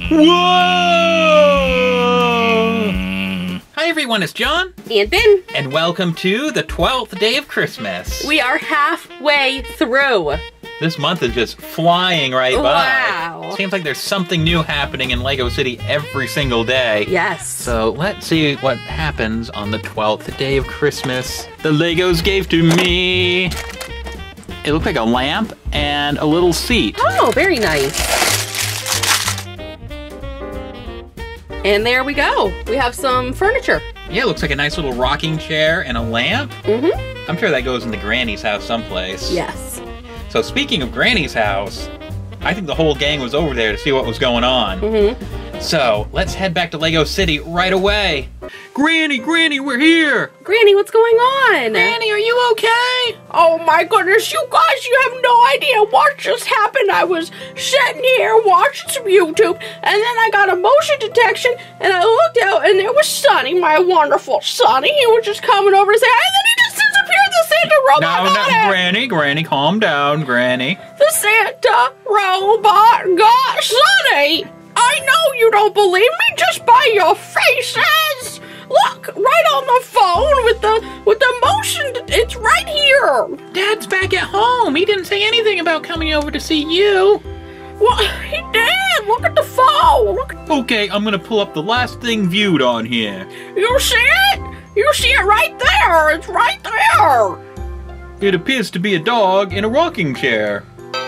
Whoa! Hi everyone, it's John. And Ben. And welcome to the 12th day of Christmas. We are halfway through. This month is just flying right by. Wow. Seems like there's something new happening in Lego City every single day. Yes. So let's see what happens on the 12th day of Christmas. The Legos gave to me. It looked like a lamp and a little seat. Oh, very nice. And there we go. We have some furniture. Yeah, it looks like a nice little rocking chair and a lamp. Mm-hmm. I'm sure that goes into Granny's house someplace. Yes. So speaking of Granny's house, I think the whole gang was over there to see what was going on. Mm-hmm. So let's head back to Lego City right away. Granny, we're here! Granny, what's going on? Granny, are you okay? Oh my goodness, you guys, you have no idea what just happened. I was sitting here watching some YouTube, and then I got a motion detection, and I looked out, and there was Sonny, my wonderful Sonny. He was just coming over to say, and then he just disappeared. The Santa robot got him. Granny, calm down, Granny. The Santa robot got Sonny. I know you don't believe me just by your faces. Look, right on the phone with the motion. It's right here. Dad's back at home. He didn't say anything about coming over to see you. Well, he did. Look at the phone. Look. Okay, I'm gonna pull up the last thing viewed on here. You see it? You see it right there. It's right there. It appears to be a dog in a rocking chair.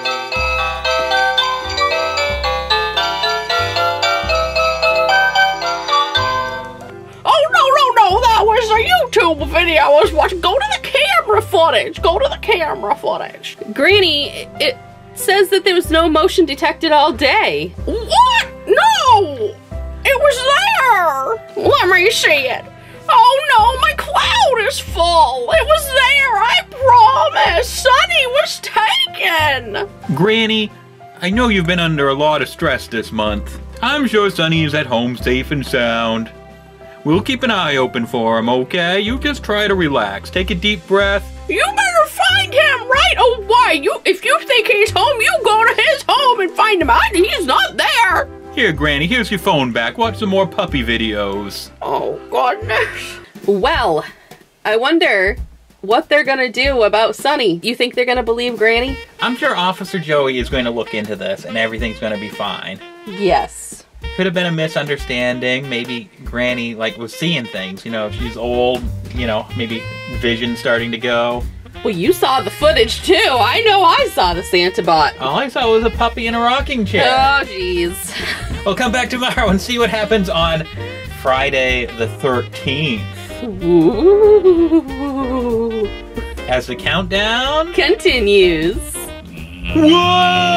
That was a YouTube video I was watching. Go to the camera footage. Go to the camera footage. Granny, it says that there was no motion detected all day. What? No! It was there! Let me see it. Oh no, my cloud is full. It was there, I promise. Sonny was taken. Granny, I know you've been under a lot of stress this month. I'm sure Sonny is at home safe and sound. We'll keep an eye open for him, okay? You just try to relax. Take a deep breath. You better find him right away. If you think he's home, you go to his home and find him out. He's not there. Here, Granny, here's your phone back. Watch some more puppy videos. Oh, goodness. Well, I wonder what they're gonna do about Sonny. You think they're gonna believe Granny? I'm sure Officer Joey is going to look into this and everything's going to be fine. Yes. Could have been a misunderstanding. Maybe Granny, was seeing things. You know, she's old, maybe vision starting to go. Well, you saw the footage, too. I know I saw the Santa bot. All I saw was a puppy in a rocking chair. Oh, jeez. We'll come back tomorrow and see what happens on Friday the 13th. Ooh. As the countdown continues. Whoa!